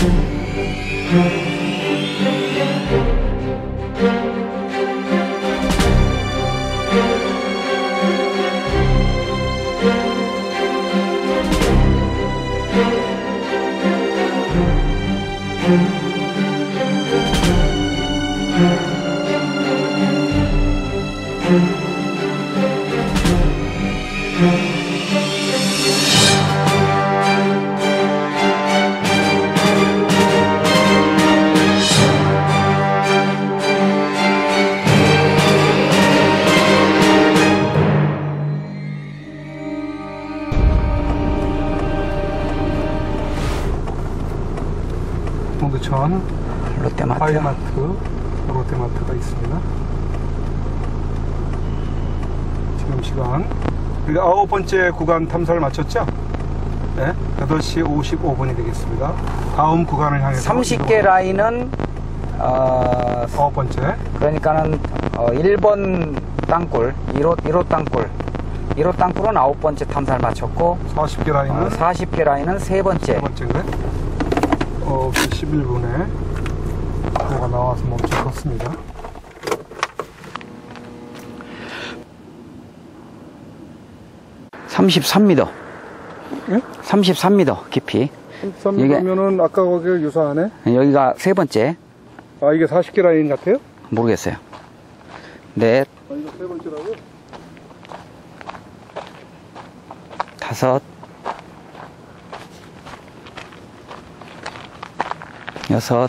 동두천 롯데마트. 롯데마트가 있습니다. 지금 시간 우리가 9번째 구간 탐사를 마쳤죠? 네, 8시 55분이 되겠습니다. 다음 구간을 향해서 30개 라인은 9번째 그러니까는 1번 땅굴 1호 땅굴 1호 땅굴은 9번째 탐사를 마쳤고 40개 라인은 40개 라인은 세 번째. 3번째인데 9시 11분에 뭐가 나와서 멈춰섰습니다. 네? 33m. 예? 33m 깊이. 13m면은 아까 거기가 유사하네? 여기가 세 번째. 아, 이게 40개 라인 같아요? 모르겠어요. 넷, 아, 이거 세 번째라고? 다섯, 여섯,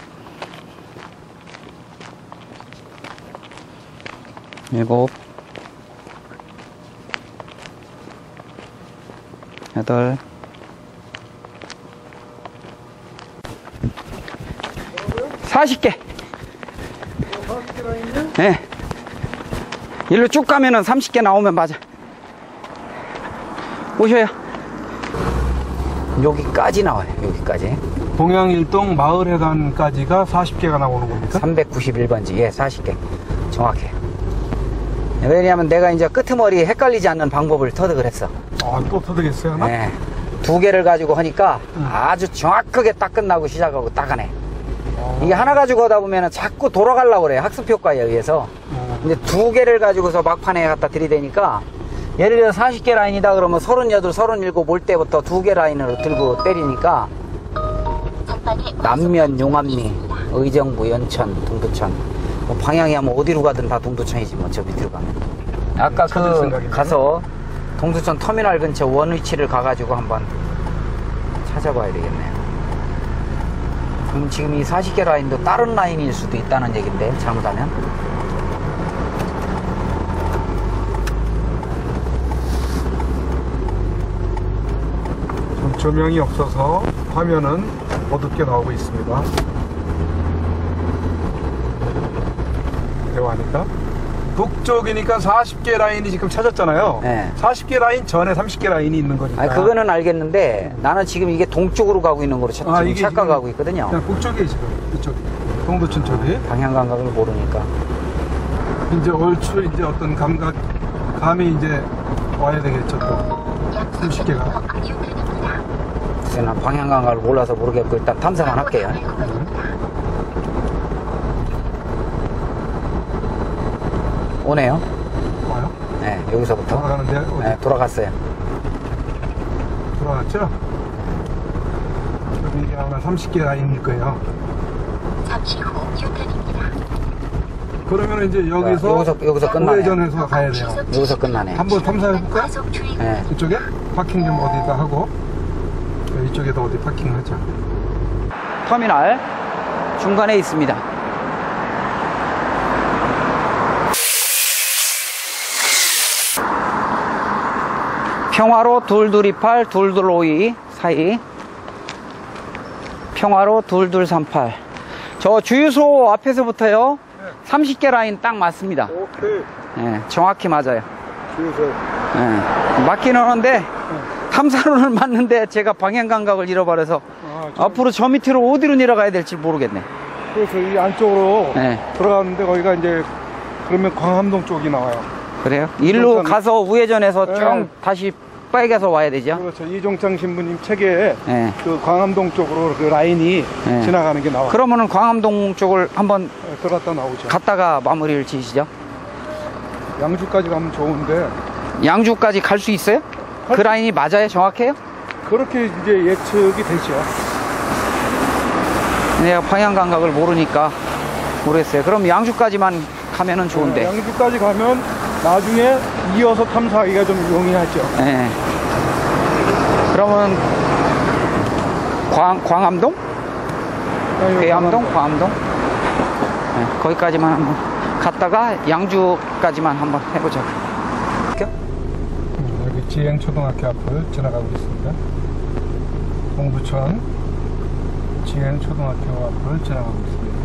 일곱, 여덟, 40개. 40개 라인이요? 네. 일로 쭉 가면은 30개 나오면 맞아. 오셔요. 여기까지 나와요. 여기까지. 동양일동 마을회관까지가 40개가 나오는 겁니까? 391번지. 예, 40개. 정확해. 왜냐하면 내가 이제 끄트머리 헷갈리지 않는 방법을 터득을 했어. 아, 또 터득했어요, 하나? 네. 두 개를 가지고 하니까 아주 정확하게 딱 끝나고 시작하고 딱 하네. 이게 하나 가지고 하다 보면 자꾸 돌아가려고 그래. 학습효과에 의해서. 근데 두 개를 가지고서 막판에 갖다 들이대니까 예를 들어 40개 라인이다 그러면 38, 37 올 때부터 두 개 라인으로 들고 때리니까 남면, 용암리, 의정부, 연천, 동두천 뭐 방향이 하면 어디로 가든 다 동두천이지 뭐 저 밑으로 가면. 아까 그 가서 동두천 터미널 근처 원 위치를 가가지고 한번 찾아봐야 되겠네요. 그럼 지금 이 40개 라인도 다른 라인일 수도 있다는 얘기인데 잘못하면. 좀 조명이 없어서 화면은 어둡게 나오고 있습니다. 대화니까 북쪽이니까 40개 라인이 지금 찾았잖아요. 네. 40개 라인 전에 30개 라인이 있는 거니까. 아니, 그거는 알겠는데 나는 지금 이게 동쪽으로 가고 있는 거로 지금 이게 착각하고 있거든요. 그냥 북쪽이 지금 이쪽이 동두천 쪽이 방향 감각을 모르니까. 이제 얼추 이제 어떤 감이 이제 와야 되겠죠. 또 30개가. 그래서 난 방향 감각을 몰라서 모르겠고 일단 탐사만 할게요. 오네요. 와요? 네, 여기서부터. 돌아가는데 어디? 네, 돌아갔어요. 돌아갔죠? 여기 이게 아마 30개 라인일 거예요. 잠시 후 유턴입니다. 그러면 이제 여기서 여기서 끝나네요. 우회전해서 가야 돼요. 여기서 끝나네. 한번 탐사해볼까? 과속 주의. 네. 이쪽에? 파킹 좀 어디다 하고 이쪽에도 어디 파킹을 하자. 터미널 중간에 있습니다. 평화로 2228, 2252 사이. 평화로 2238. 저 주유소 앞에서부터요. 30개 라인 딱 맞습니다. 오케이. 네, 정확히 맞아요. 주유소. 네, 맞기는 하는데 탐사로는 맞는데 제가 방향 감각을 잃어버려서 앞으로 저 밑으로 어디로 내려가야 될지 모르겠네. 그래서 이 안쪽으로 네. 들어가는데 거기가 이제 그러면 광암동 쪽이 나와요. 그래요? 일로 그러니까 가서 우회전해서 네. 쭉 다시 빡빡이가서 와야 되죠? 그렇죠. 이종창 신부님 책에 예. 그 광암동 쪽으로 그 라인이 예. 지나가는 게 나와. 그러면은 광암동 쪽을 한번 들어갔다 나오죠. 갔다가 마무리를 지으시죠? 양주까지 가면 좋은데 양주까지 갈 수 있어요? 그 라인이 맞아요? 정확해요? 그렇게 이제 예측이 되죠. 내가 방향 감각을 모르니까 모르겠어요. 그럼 양주까지만 가면은 좋은데. 양주까지 가면 나중에 이어서 탐사하기가 좀 용이하죠. 예. 그러면 광암동? 괴암동? 광암동? 예, 거기까지만 한번 갔다가 양주까지만 한번 해보자. 여기 지행초등학교 앞을 지나가고 있습니다. 동두천 지행초등학교 앞을 지나가고 있습니다.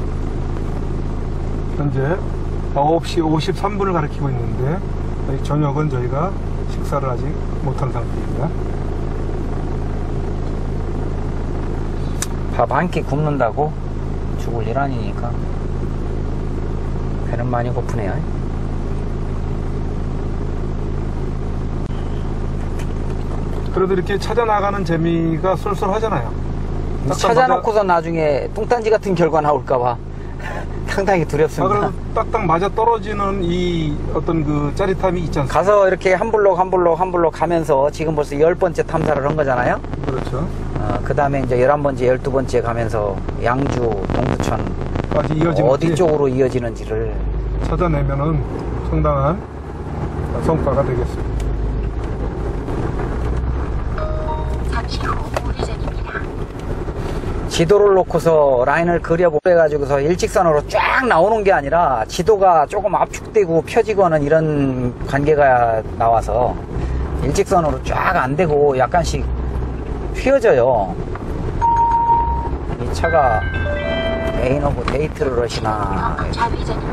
현재 9시 53분을 가리키고 있는데 아직 저녁은 저희가 식사를 아직 못한 상태입니다. 밥 한 끼 굶는다고 죽을 일 아니니까 배는 많이 고프네요. 그래도 이렇게 찾아 나가는 재미가 쏠쏠하잖아요. 찾아놓고서 나중에 뚱딴지 같은 결과 나올까봐 상당히 두렵습니다. 그래도 딱딱 맞아 떨어지는 이 어떤 그 짜릿함이 있지 않습니까? 가서 이렇게 한 블록 한 블록 한 블록 가면서 지금 벌써 10번째 탐사를 한 거잖아요. 그렇죠. 그 다음에 이제 11번째 12번째 가면서 양주, 동두천 이어지는 어디 쪽으로 이어지는지를 찾아내면은 상당한 성과가 되겠습니다. 잠시 후 우회전입니다. 지도를 놓고서 라인을 그려보래가지고서 일직선으로 쫙 나오는 게 아니라 지도가 조금 압축되고 펴지거나 이런 관계가 나와서 일직선으로 쫙 안 되고 약간씩 휘어져요. 이 차가 메인 오브 데이트를 하시나. 좌회전입니다.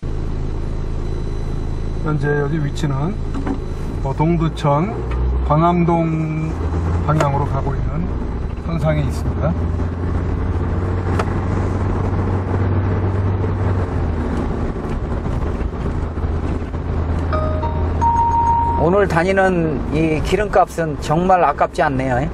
현재 여기 위치는 동두천 광암동 방향으로 가고 있는 선상에 있습니다. 오늘 다니는 이 기름값은 정말 아깝지 않네요.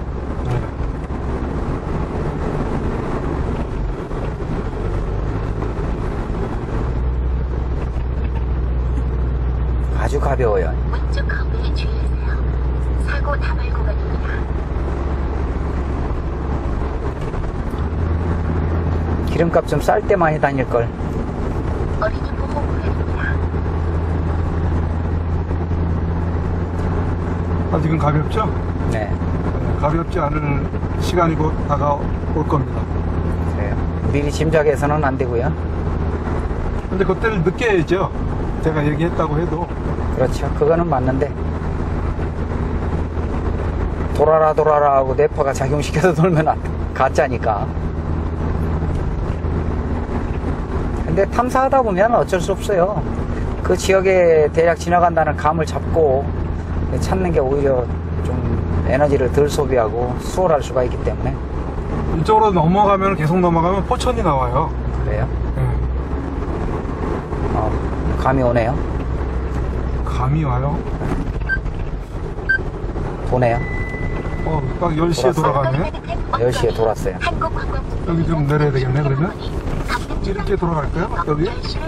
아주 가벼워요. 왼쪽 커브에 주의하세요. 사고 다발 구간입니다. 기름값 좀 쌀 때 많이 다닐걸. 어린이 보호 구간입니다. 아직은 가볍죠? 네. 가볍지 않을 시간이 곧 다가올 겁니다. 그래요. 미리 짐작해서는 안 되고요. 근데 그때를 느껴야죠. 제가 얘기했다고 해도. 그렇죠. 그거는 맞는데 돌아라 하고 뇌파가 작용시켜서 돌면 가짜니까. 근데 탐사하다 보면 어쩔 수 없어요. 그 지역에 대략 지나간다는 감을 잡고 찾는 게 오히려 좀 에너지를 덜 소비하고 수월할 수가 있기 때문에. 이쪽으로 넘어가면 계속 넘어가면 포천이 나와요. 그래요? 네. 감이 오네요. 감이 와요. 도네요. 딱 10시에 돌아가네. 10시에 돌았어요. 여기 좀 내려야 되겠네, 그러면? 이렇게 돌아갈까요? 여기?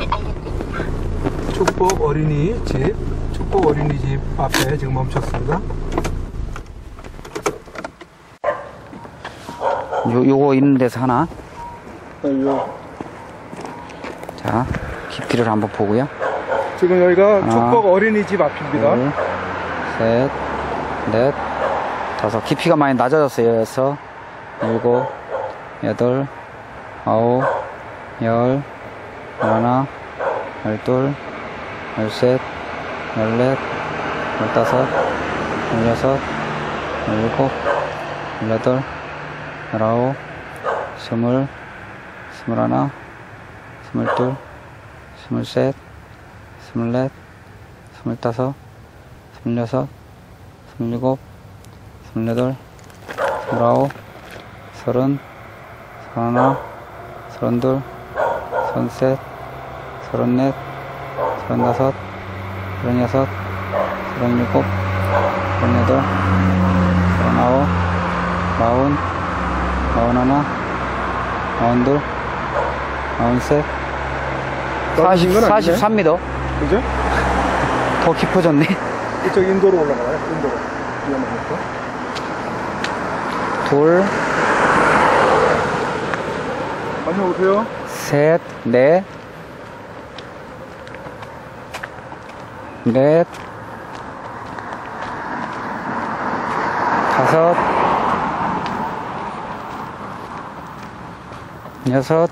축복 어린이집 앞에 지금 멈췄습니다. 요거 있는 데서 하나. 요. 자, 깊이를 한번 보고요. 지금 여기가 하나, 축복 어린이집 앞입니다. 둘, 셋, 넷, 다섯. 깊이가 많이 낮아졌어요. 여섯, 일곱, 여덟, 아홉, 열, 열하나, 열둘, 열셋, 열넷, 열다섯, 열여섯, 열일곱, 열여덟, 열아홉, 스물, 스물하나, 스물둘, 스물셋, 스물넷, 스물다섯, 스물여섯, 스물일곱, 스물여덟, 스물아홉, 서른, 서른하나, 서른둘, 서른셋, 서른넷, 서른다섯, 서른여섯, 서른일곱, 서른여덟, 마흔, 마흔하나, 마흔둘, 마흔셋, 떨어진 건 아니네. 43m. 그죠? 더 깊어졌네. 이쪽 인도로 올라가요. 인도로. 위험하니까. 둘, 다녀오세요. 셋, 넷, 넷, 다섯, 여섯,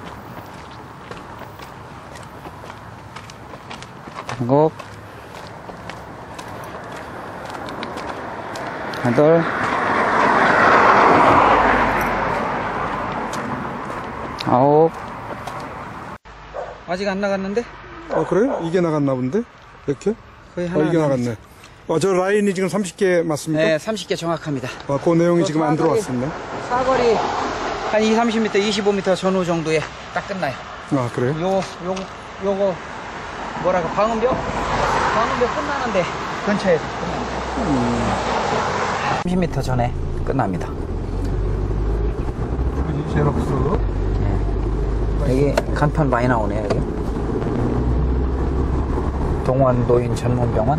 일곱, 여덟, 아홉. 아직 안 나갔는데? 그래요? 이게 나갔나 본데? 이렇게? 거의 하나 이게 나갔네. 저 라인이 지금 30개 맞습니까? 네, 30개 정확합니다. 그 내용이 지금 안 들어왔었네. 사거리 한 20, 30m, 25m 전후 정도에 딱 끝나요. 그래요? 요거 뭐라고 방음벽 끝나는데 근처에서 끝납니다. 30m 전에 끝납니다. 제럭스. 여기 간판 많이 나오네요. 여기 동원 노인 전문병원.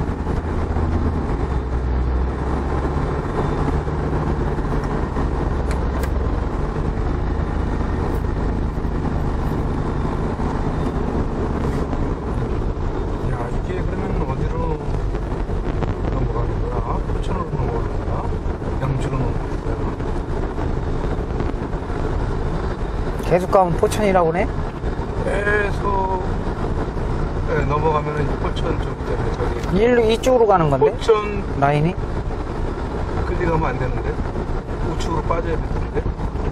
야, 이게 그러면 어디로 넘어가는 거야? 포천으로 넘어가는 거야? 양주로 넘어가는 거야? 계속 가면 포천이라고 네? 계속 넘어가면은 포천 쪽 때문에 저기 일로 이쪽으로 가는 건데? 포천 라인이? 끌리 가면 안 되는데 우측으로 빠져야 되는데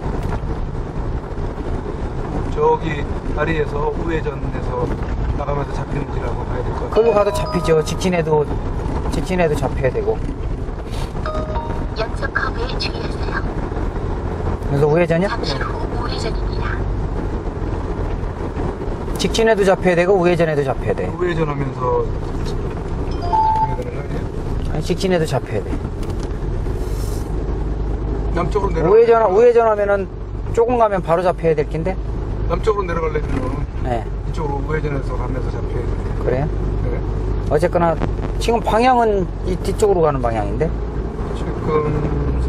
저기 다리에서 우회전에서 나가면서 잡히는지라고 봐야 될 것 같아요. 그걸로 가도 잡히죠. 직진해도 잡혀야 되고. 연속 커브에 주의하세요. 그래서 우회전이요? 잠시 후 우회전입니다. 직진해도 잡혀야 되고 우회전해도 잡혀야 돼. 우회전하면서 잡혀야 되는 거 아니에요? 아니, 직진해도 잡혀야 돼. 남쪽으로 내려. 우회전하면은 조금 가면 바로 잡혀야 될 텐데. 남쪽으로 내려가려면 네. 이쪽으로 우회전해서 가면서 잡혀야 돼. 그래요? 네. 어쨌거나 지금 방향은 이 뒤쪽으로 가는 방향인데. 지금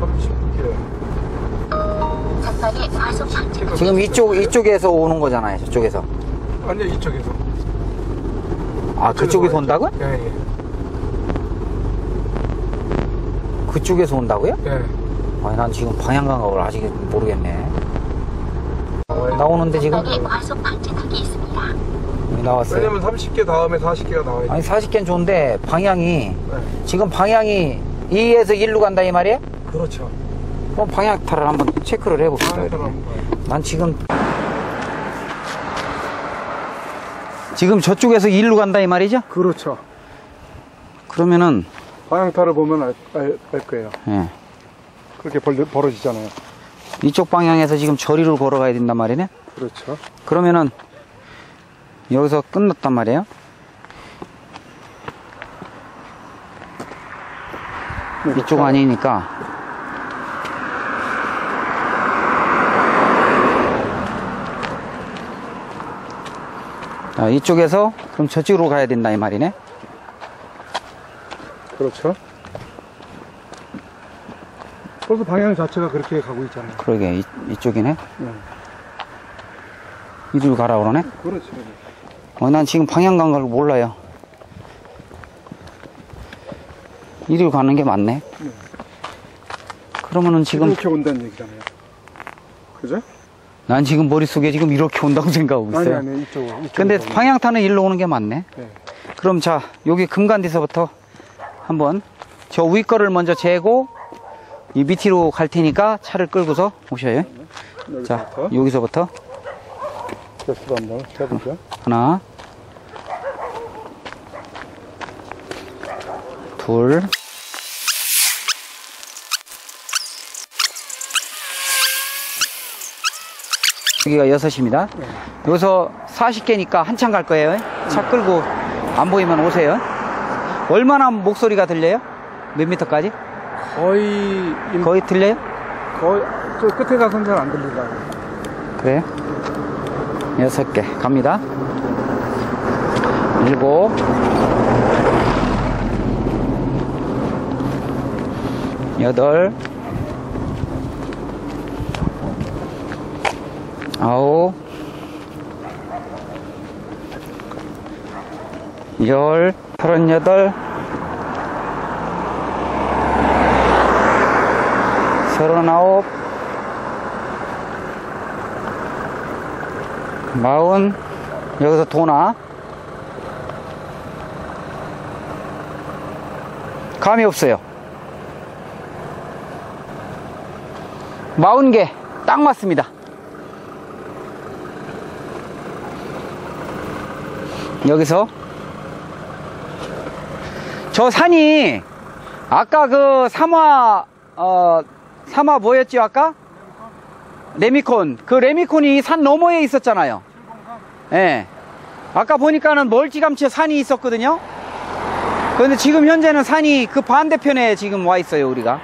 30개. 전방에 과속 방지 지금 이쪽에서 오는 거잖아요. 저쪽에서. 아니요, 이쪽에서. 아, 그쪽에서 온다고요? 예, 예. 그쪽에서 온다고요? 예. 아니, 난 지금 방향 감각을 아직 모르겠네. 나오는데 지금 전방에 과속 방지턱이 있습니다. 여기 나왔어요. 왜냐면 30개 다음에 40개가 나와야 돼. 아니 40개는 좋은데 방향이 네. 지금 방향이 2에서 1로 간다 이 말이에요? 그렇죠. 그럼 방향타를 한번 체크를 해봅시다. 방향타를 이렇게. 한번 봐요. 난 지금 저쪽에서 1로 간다 이 말이죠? 그렇죠. 그러면은 방향타를 보면 알 거예요. 예. 그렇게 벌어지잖아요. 이쪽 방향에서 지금 저리로 걸어가야 된단 말이네? 그렇죠. 그러면은 여기서 끝났단 말이에요? 이쪽 아니니까 이쪽에서 그럼 저쪽으로 가야 된다 이 말이네? 그렇죠. 벌써 방향 자체가 그렇게 가고 있잖아요. 그러게 이쪽이네? 네. 이리로 가라 그러네? 그렇죠. 난 지금 방향 감각을 몰라요. 이리로 가는 게 맞네? 네. 그러면은 지금 이렇게 온다는 얘기잖아요. 그죠? 난 지금 머릿속에 지금 이렇게 온다고 생각하고 있어요. 아니, 이쪽으로. 근데 방향타는 일로 오는 게 맞네? 네. 그럼 자, 여기 금간디서부터 한번 저 위 거를 먼저 재고 이 밑으로 갈 테니까 차를 끌고서 오셔요. 자, 여기서부터 개수로 한번 해보죠. 하나, 둘, 여기가 6입니다. 네. 여기서 40개니까 한참 갈 거예요. 차 끌고 안 보이면 오세요. 얼마나 목소리가 들려요? 몇 미터까지? 거의 거의 들려요? 저 끝에 가서는 잘 안 들리다. 그래? 6개 갑니다. 7 8 9 10 38 39 40 여기서 도나 감이 없어요. 40개 딱 맞습니다. 여기서 저 산이 아까 그 삼화 뭐였지 아까? 레미콘. 그 레미콘이 산 너머에 있었잖아요. 예. 네. 아까 보니까는 멀찌감치 산이 있었거든요. 그런데 지금 현재는 산이 그 반대편에 지금 와 있어요, 우리가.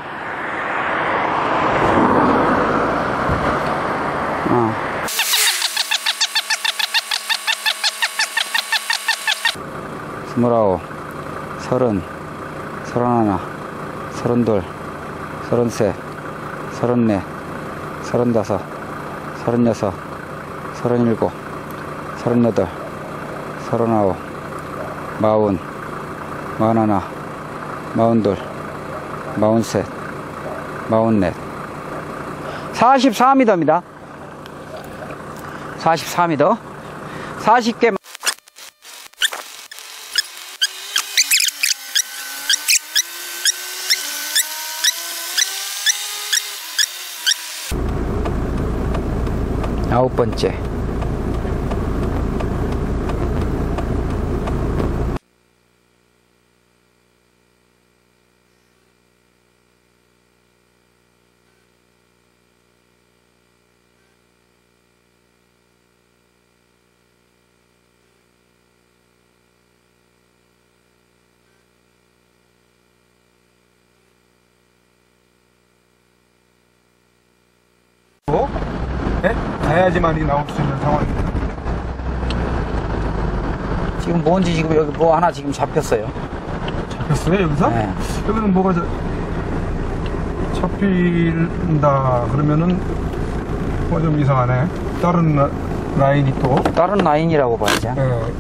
스물아홉, 30, 31, 32, 33, 34, 35, 36, 37, 38, 39, 40, 41, 42, 43, 44, 44m입니다. 44m. 40개. 아홉 번째. 네? 가야지만이 나올 수 있는 상황입니다. 지금 뭔지 지금 여기 뭐 하나 지금 잡혔어요. 잡혔어요, 여기서? 네. 여기는 뭐가 잡힌다 그러면은 뭐 좀 이상하네. 다른 라인이 또. 다른 라인이라고 봐야죠. 네.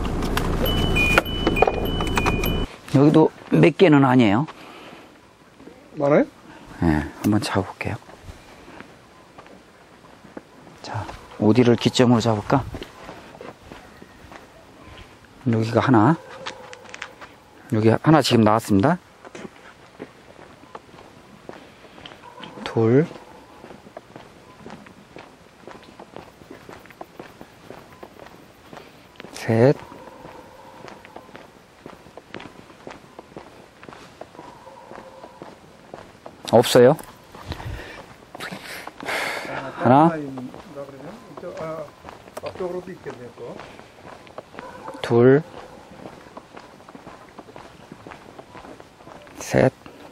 여기도 몇 개는 아니에요. 많아요? 네, 한번 잡아볼게요. 자, 어디를 기점으로 잡을까? 여기가 하나. 여기 하나 지금 나왔습니다. 둘. 셋. 없어요. 하나. 앞쪽으로도 있겠네요, 또. 둘. 셋.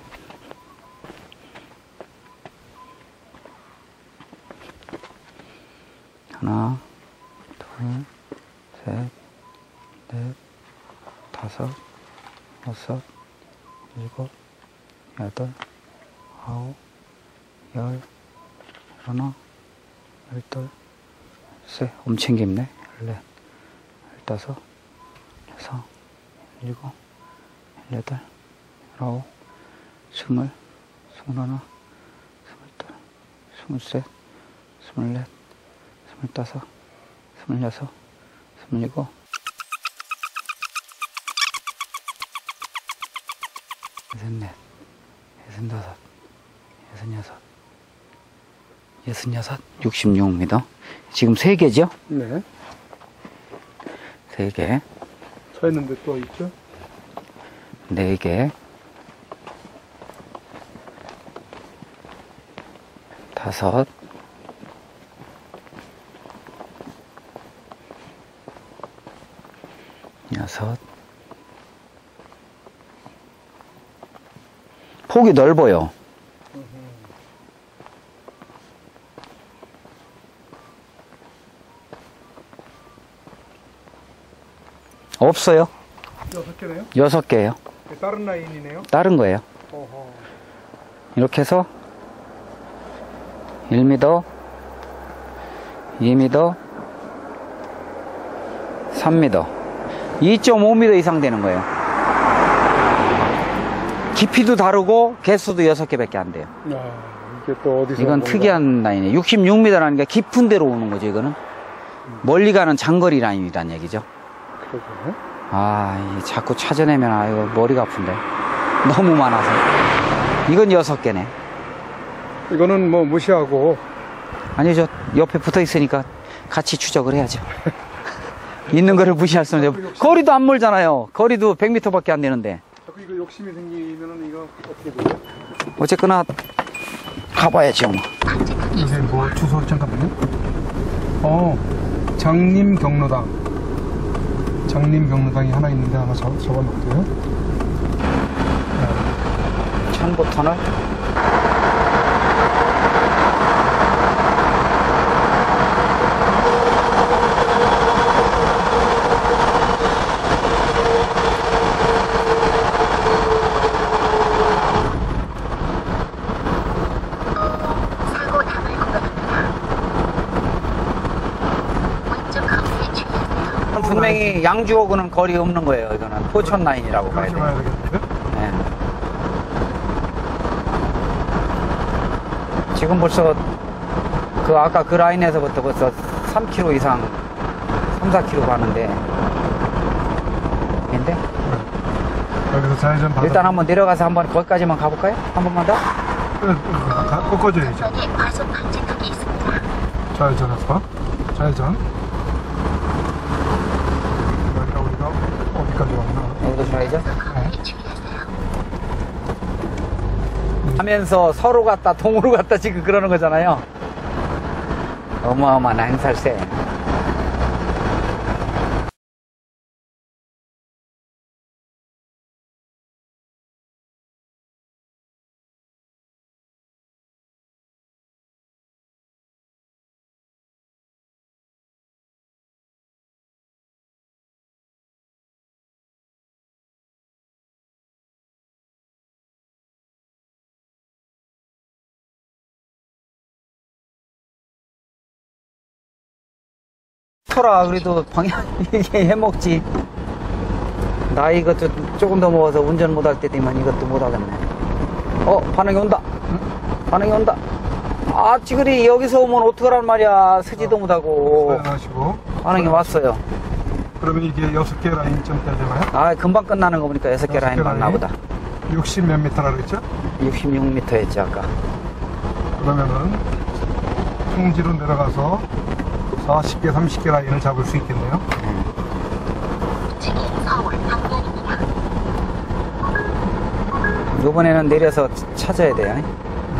하나, 둘, 셋, 넷, 다섯, 여섯, 일곱, 여덟, 아홉, 열, 하나, 열둘, 셋, 엄청 깊네. 열넷, 열다섯, 여섯, 일곱, 여덟, 아홉, 스물, 스물하나, 스물둘, 스물셋, 스물넷, 스물다섯, 스물여섯, 스물일곱, 여섯넷, 여섯다섯, 여섯여섯, 66m. 지금 3개죠? 네. 3개. 서 있는데 또 있죠? 4개. 5. 6. 폭이 넓어요. 없어요. 6개네요? 6개예요. 다른 라인이네요? 다른 거예요. 어허. 이렇게 해서 1m, 2m, 3m, 2.5m 이상 되는 거예요. 깊이도 다르고 개수도 6개밖에 안 돼요. 야, 이게 또 어디서? 이건 특이한 라인이에요. 66m라는 게 깊은 데로 오는 거죠, 이거는. 멀리 가는 장거리 라인이란 얘기죠. 그러네. 아, 이게 자꾸 찾아내면, 아, 이거 머리가 아픈데. 너무 많아서. 이건 6개네. 이거는 뭐 무시하고. 아니, 저 옆에 붙어 있으니까 같이 추적을 해야죠. 있는 거를 무시할 수는 없죠. 거리도 안 멀잖아요. 거리도 100m밖에 안 되는데. 자꾸 이거 욕심이 생기면은 이거 어떻게 돼요? 어쨌거나 가봐야죠, 뭐. 요새 뭐 주소 잠깐만요. 장림 경로당. 장림 경로당이 하나 있는데 하나 적어놓을게요. 청보 터널. 사고 다발 구간입니다. 왼쪽 가운데 주의하세요. 분명히 양주하고는 거리 없는 거예요. 이거는 포천 라인이라고 봐야 그렇게 돼요. 봐야 되겠는데? 네. 지금 벌써 그 아까 그 라인에서부터 벌써 3km 이상 3, 4km 가는데 근데 여기서 좌회전 받아. 일단 한번 내려가서 한번 거기까지만 가볼까요? 한 번만 더? 꺾어줘야죠. 전에 과속 방지턱이 있습니다. 좌회전해서. 좌회전. 그러니까 우리가 어디까지 왔나? 여기도 좌회전 가운데 주의하세요. 하면서 서로 갔다 동으로 갔다 지금 그러는 거잖아요. 어마어마한 행살세. 토라 그래도 방향 이게 해먹지. 나이 이것도 조금 더 먹어서 운전 못할 때 되면 이것도 못하겠네. 반응이 온다. 반응이 온다. 아 찌그리 여기서 오면 어떡하란 말이야. 서지도 못하고. 하시고. 반응이 왔어요. 그러면 이게 6개 라인쯤 되잖아요? 아 금방 끝나는 거 보니까 6개 라인 라인. 맞나 보다. 60 몇 미터라 그랬죠? 66m 했지 아까. 그러면은 평지로 내려가서 40개, 30개 라인을 잡을 수 있겠네요. 우측이 서울 방면입니다. 이번에는 내려서 찾아야 돼요. 네.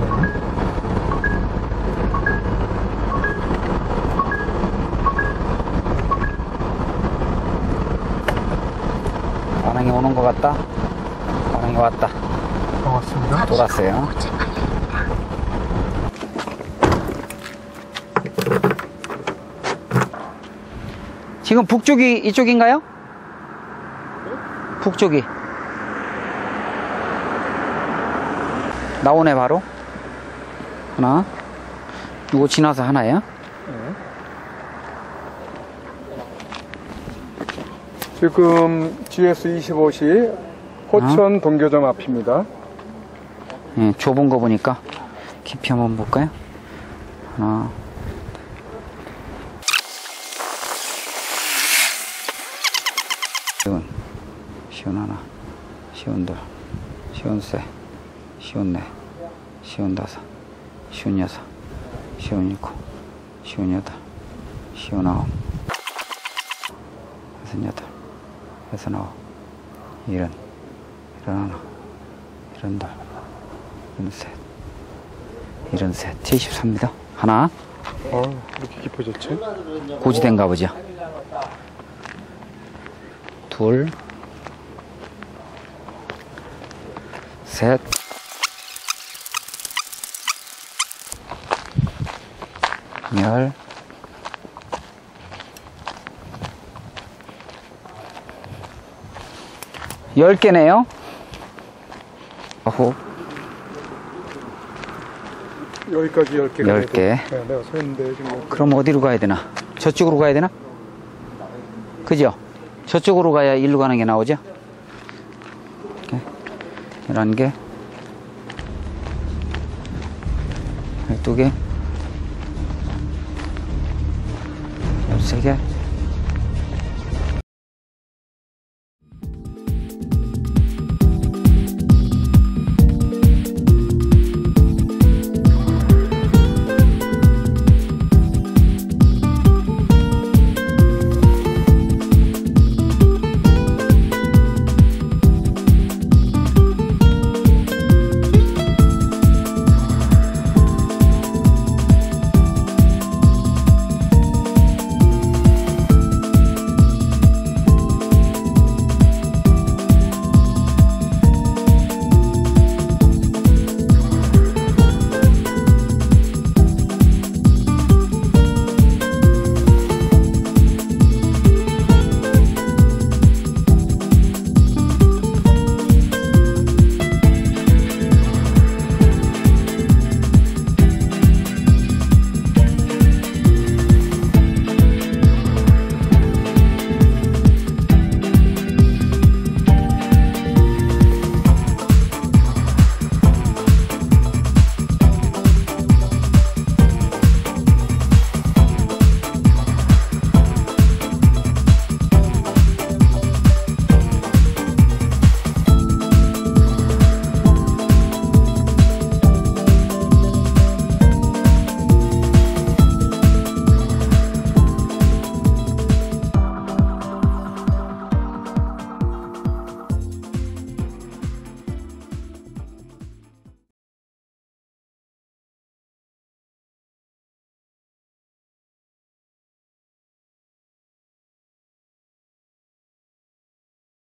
반응이 오는 것 같다. 반응이 왔다. 고맙습니다. 돌았어요. 우측 방향입니다. 지금 북쪽이 이쪽인가요? 북쪽이 나오네 바로. 하나 이거 지나서 하나야. 지금 GS25시 호천 동교점 앞입니다. 예, 좁은 거 보니까 깊이 한번 볼까요? 하나 시온 하나, 시온 둘, 시온 셋, 시온 넷, 시온 다섯, 시온 여섯, 시온 일곱, 시온 여덟, 시온 아홉, 여섯 여덟, 여섯 아홉, 일흔, 일흔 하나, 일흔 둘, 일흔 셋, 일흔 셋, 73m. 하나, 이렇게 깊어졌지? 고지대인가 보죠. 둘, 셋, 열, 10개네요. 어후, 여기까지 10개. 10개. 네, 내가 서 있는데 지금. 그럼 어디로 가야 되나? 저쪽으로 가야 되나? 그죠? 저쪽으로 가야 일로 가는 게 나오죠? 11개, 12개, 13개,